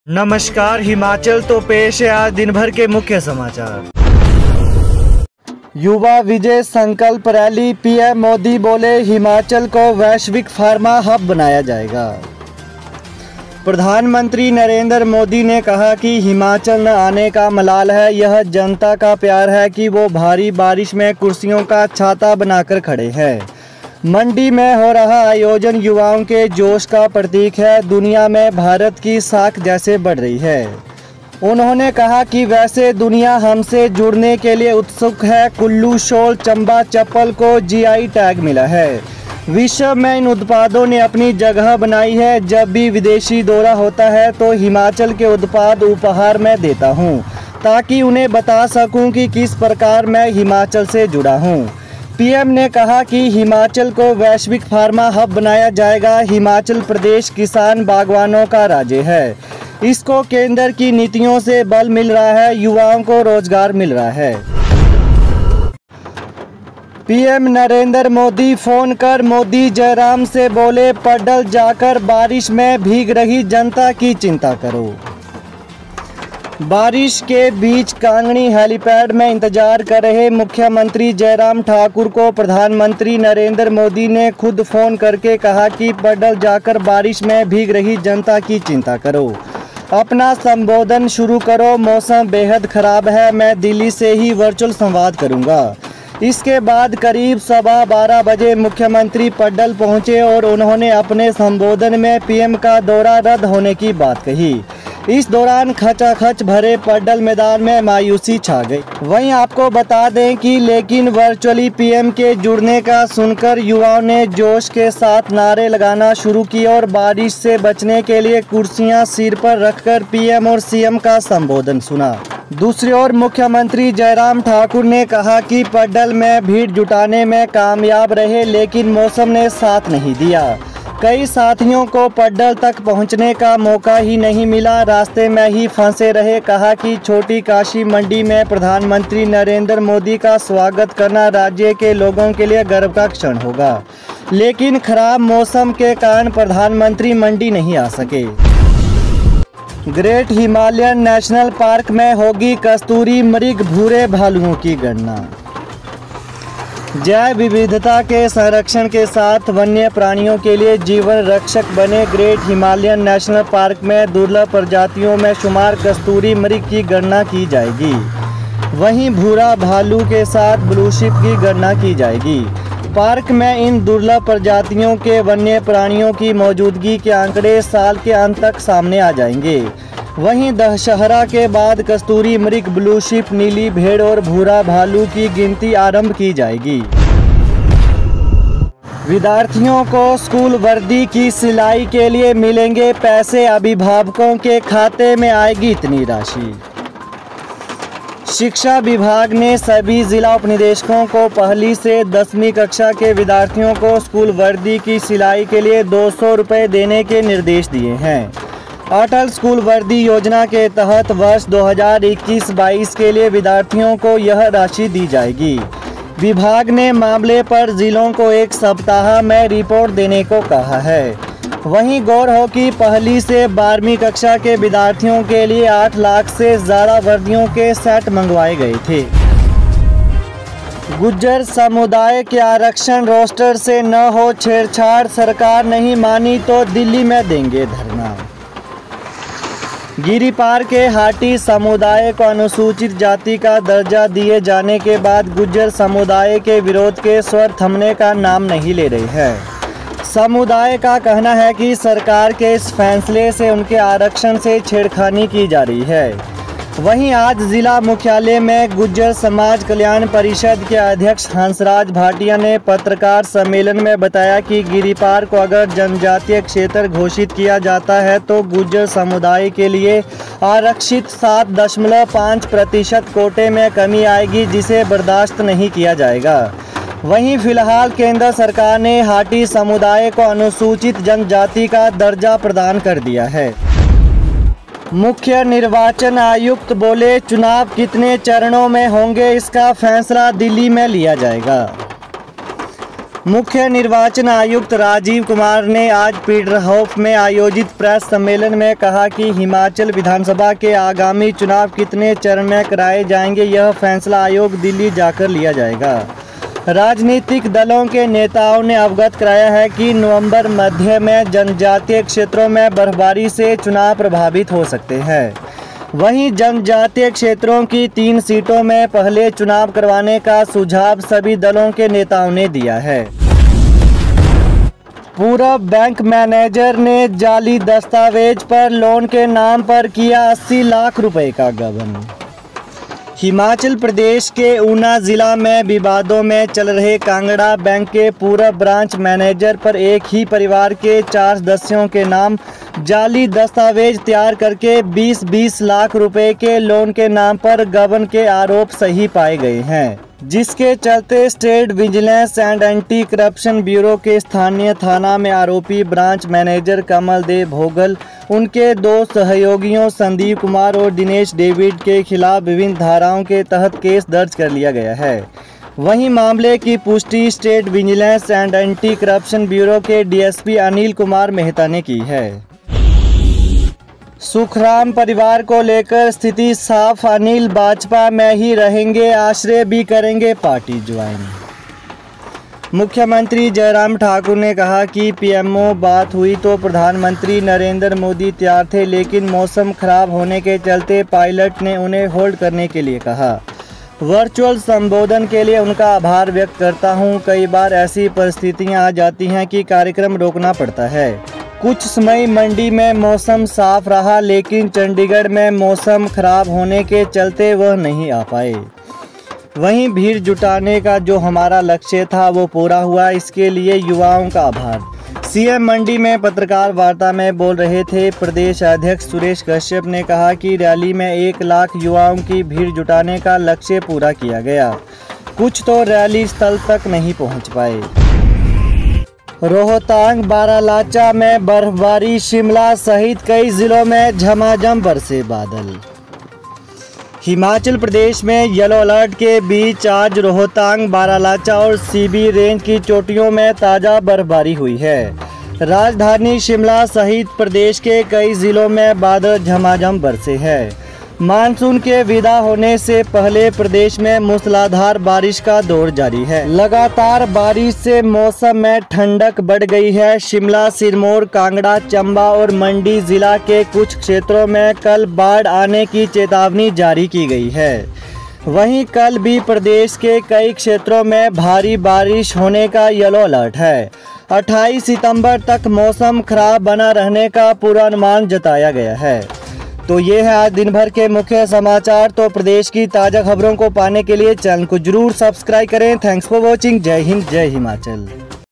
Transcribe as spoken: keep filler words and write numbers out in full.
नमस्कार, हिमाचल तो पेश है आज दिन भर के मुख्य समाचार। युवा विजय संकल्प रैली, पीएम मोदी बोले हिमाचल को वैश्विक फार्मा हब बनाया जाएगा। प्रधानमंत्री नरेंद्र मोदी ने कहा कि हिमाचल न आने का मलाल है, यह जनता का प्यार है कि वो भारी बारिश में कुर्सियों का छाता बनाकर खड़े हैं। मंडी में हो रहा आयोजन युवाओं के जोश का प्रतीक है, दुनिया में भारत की साख जैसे बढ़ रही है। उन्होंने कहा कि वैसे दुनिया हमसे जुड़ने के लिए उत्सुक है। कुल्लू शॉल चंबा चप्पल को जीआई टैग मिला है। विश्व में इन उत्पादों ने अपनी जगह बनाई है। जब भी विदेशी दौरा होता है तो हिमाचल के उत्पाद उपहार में देता हूं, ताकि उन्हें बता सकूं कि किस प्रकार मैं हिमाचल से जुड़ा हूं। पीएम ने कहा कि हिमाचल को वैश्विक फार्मा हब बनाया जाएगा। हिमाचल प्रदेश किसान बागवानों का राज्य है। इसको केंद्र की नीतियों से बल मिल रहा है, युवाओं को रोजगार मिल रहा है। पीएम नरेंद्र मोदी फोन कर मोदी जयराम से बोले, पडल जाकर बारिश में भीग रही जनता की चिंता करो। बारिश के बीच कांगड़ी हेलीपैड में इंतजार कर रहे मुख्यमंत्री जयराम ठाकुर को प्रधानमंत्री नरेंद्र मोदी ने खुद फोन करके कहा कि पडल जाकर बारिश में भीग रही जनता की चिंता करो, अपना संबोधन शुरू करो। मौसम बेहद खराब है, मैं दिल्ली से ही वर्चुअल संवाद करूंगा। इसके बाद करीब सवा बारह बजे मुख्यमंत्री पडल पहुंचे और उन्होंने अपने संबोधन में पीएम का दौरा रद्द होने की बात कही। इस दौरान खचाखच भरे पडल मैदान में मायूसी छा गई। वहीं आपको बता दें कि लेकिन वर्चुअली पीएम के जुड़ने का सुनकर युवाओं ने जोश के साथ नारे लगाना शुरू किए और बारिश से बचने के लिए कुर्सियां सिर पर रखकर पीएम और सीएम का संबोधन सुना। दूसरी ओर मुख्यमंत्री जयराम ठाकुर ने कहा कि पडल में भीड़ जुटाने में कामयाब रहे, लेकिन मौसम ने साथ नहीं दिया। कई साथियों को पडल तक पहुंचने का मौका ही नहीं मिला, रास्ते में ही फंसे रहे। कहा कि छोटी काशी मंडी में प्रधानमंत्री नरेंद्र मोदी का स्वागत करना राज्य के लोगों के लिए गर्व का क्षण होगा, लेकिन खराब मौसम के कारण प्रधानमंत्री मंडी नहीं आ सके। ग्रेट हिमालयन नेशनल पार्क में होगी कस्तूरी मृग भूरे भालुओं की गणना। जैव विविधता के संरक्षण के साथ वन्य प्राणियों के लिए जीवन रक्षक बने ग्रेट हिमालयन नेशनल पार्क में दुर्लभ प्रजातियों में शुमार कस्तूरी मृग की गणना की जाएगी। वहीं भूरा भालू के साथ ब्लू शिप की गणना की जाएगी। पार्क में इन दुर्लभ प्रजातियों के वन्य प्राणियों की मौजूदगी के आंकड़े साल के अंत तक सामने आ जाएंगे। वहीं दशहरा के बाद कस्तूरी मृग, ब्लू शिप, नीली भेड़ और भूरा भालू की गिनती आरंभ की जाएगी। विद्यार्थियों को स्कूल वर्दी की सिलाई के लिए मिलेंगे पैसे, अभिभावकों के खाते में आएगी इतनी राशि। शिक्षा विभाग ने सभी जिला उपनिदेशकों को पहली से दसवीं कक्षा के विद्यार्थियों को स्कूल वर्दी की सिलाई के लिए दो सौ रुपये देने के निर्देश दिए हैं। अटल स्कूल वर्दी योजना के तहत वर्ष दो हज़ार इक्कीस बाईस के लिए विद्यार्थियों को यह राशि दी जाएगी। विभाग ने मामले पर जिलों को एक सप्ताह में रिपोर्ट देने को कहा है। वहीं गौर हो कि पहली से बारहवीं कक्षा के विद्यार्थियों के लिए आठ लाख से ज़्यादा वर्दियों के सेट मंगवाए गए थे। गुज्जर समुदाय के आरक्षण रोस्टर से न हो छेड़छाड़, सरकार नहीं मानी तो दिल्ली में देंगे धरना। गिरिपार के हाटी समुदाय को अनुसूचित जाति का दर्जा दिए जाने के बाद गुज्जर समुदाय के विरोध के स्वर थमने का नाम नहीं ले रहे हैं। समुदाय का कहना है कि सरकार के इस फैसले से उनके आरक्षण से छेड़खानी की जा रही है। वहीं आज जिला मुख्यालय में गुज्जर समाज कल्याण परिषद के अध्यक्ष हंसराज भाटिया ने पत्रकार सम्मेलन में बताया कि गिरिपार को अगर जनजातीय क्षेत्र घोषित किया जाता है तो गुज्जर समुदाय के लिए आरक्षित सात दशमलव पाँच प्रतिशत कोटे में कमी आएगी, जिसे बर्दाश्त नहीं किया जाएगा। वहीं फिलहाल केंद्र सरकार ने हाटी समुदाय को अनुसूचित जनजाति का दर्जा प्रदान कर दिया है। मुख्य निर्वाचन आयुक्त बोले, चुनाव कितने चरणों में होंगे इसका फैसला दिल्ली में लिया जाएगा। मुख्य निर्वाचन आयुक्त राजीव कुमार ने आज पीटरहॉफ में आयोजित प्रेस सम्मेलन में कहा कि हिमाचल विधानसभा के आगामी चुनाव कितने चरण में कराए जाएंगे, यह फैसला आयोग दिल्ली जाकर लिया जाएगा। राजनीतिक दलों के नेताओं ने अवगत कराया है कि नवंबर मध्य में जनजातीय क्षेत्रों में बर्फबारी से चुनाव प्रभावित हो सकते हैं। वहीं जनजातीय क्षेत्रों की तीन सीटों में पहले चुनाव करवाने का सुझाव सभी दलों के नेताओं ने दिया है। पूर्व बैंक मैनेजर ने जाली दस्तावेज पर लोन के नाम पर किया अस्सी लाख रुपए का गबन। हिमाचल प्रदेश के ऊना जिला में विवादों में चल रहे कांगड़ा बैंक के पूर्व ब्रांच मैनेजर पर एक ही परिवार के चार सदस्यों के नाम जाली दस्तावेज तैयार करके बीस बीस लाख रुपए के लोन के नाम पर गबन के आरोप सही पाए गए हैं, जिसके चलते state vigilance and anti corruption bureau के स्थानीय थाना में आरोपी ब्रांच मैनेजर कमल देव भोगल, उनके दो सहयोगियों संदीप कुमार और दिनेश डेविड के खिलाफ विभिन्न धाराओं के तहत केस दर्ज कर लिया गया है। वहीं मामले की पुष्टि state vigilance and anti corruption bureau के डीएसपी अनिल कुमार मेहता ने की है। सुखराम परिवार को लेकर स्थिति साफ, अनिल भाजपा में ही रहेंगे, आश्रय भी करेंगे पार्टी ज्वाइन। मुख्यमंत्री जयराम ठाकुर ने कहा कि पीएमओ बात हुई तो प्रधानमंत्री नरेंद्र मोदी तैयार थे, लेकिन मौसम खराब होने के चलते पायलट ने उन्हें होल्ड करने के लिए कहा। वर्चुअल संबोधन के लिए उनका आभार व्यक्त करता हूं। कई बार ऐसी परिस्थितियां आ जाती हैं कि कार्यक्रम रोकना पड़ता है। कुछ समय मंडी में मौसम साफ रहा, लेकिन चंडीगढ़ में मौसम खराब होने के चलते वह नहीं आ पाए। वहीं भीड़ जुटाने का जो हमारा लक्ष्य था वो पूरा हुआ, इसके लिए युवाओं का आभार। सीएम मंडी में पत्रकार वार्ता में बोल रहे थे। प्रदेश अध्यक्ष सुरेश कश्यप ने कहा कि रैली में एक लाख युवाओं की भीड़ जुटाने का लक्ष्य पूरा किया गया, कुछ तो रैली स्थल तक नहीं पहुंच पाए। रोहतांग बारालाचा में बर्फबारी, शिमला सहित कई जिलों में झमाझम बरसे बादल। हिमाचल प्रदेश में येलो अलर्ट के बीच आज रोहतांग, बारालाचा और सीबी रेंज की चोटियों में ताज़ा बर्फबारी हुई है। राजधानी शिमला सहित प्रदेश के कई जिलों में बादल झमाझम बरसे हैं। मानसून के विदा होने से पहले प्रदेश में मूसलाधार बारिश का दौर जारी है। लगातार बारिश से मौसम में ठंडक बढ़ गई है। शिमला, सिरमौर, कांगड़ा, चंबा और मंडी जिला के कुछ क्षेत्रों में कल बाढ़ आने की चेतावनी जारी की गई है। वहीं कल भी प्रदेश के कई क्षेत्रों में भारी बारिश होने का येलो अलर्ट है। अट्ठाईस सितंबर तक मौसम खराब बना रहने का पूर्वानुमान जताया गया है। तो ये है आज दिन भर के मुख्य समाचार। तो प्रदेश की ताज़ा खबरों को पाने के लिए चैनल को जरूर सब्सक्राइब करें। Thanks for watching. जय हिंद, जय हिमाचल।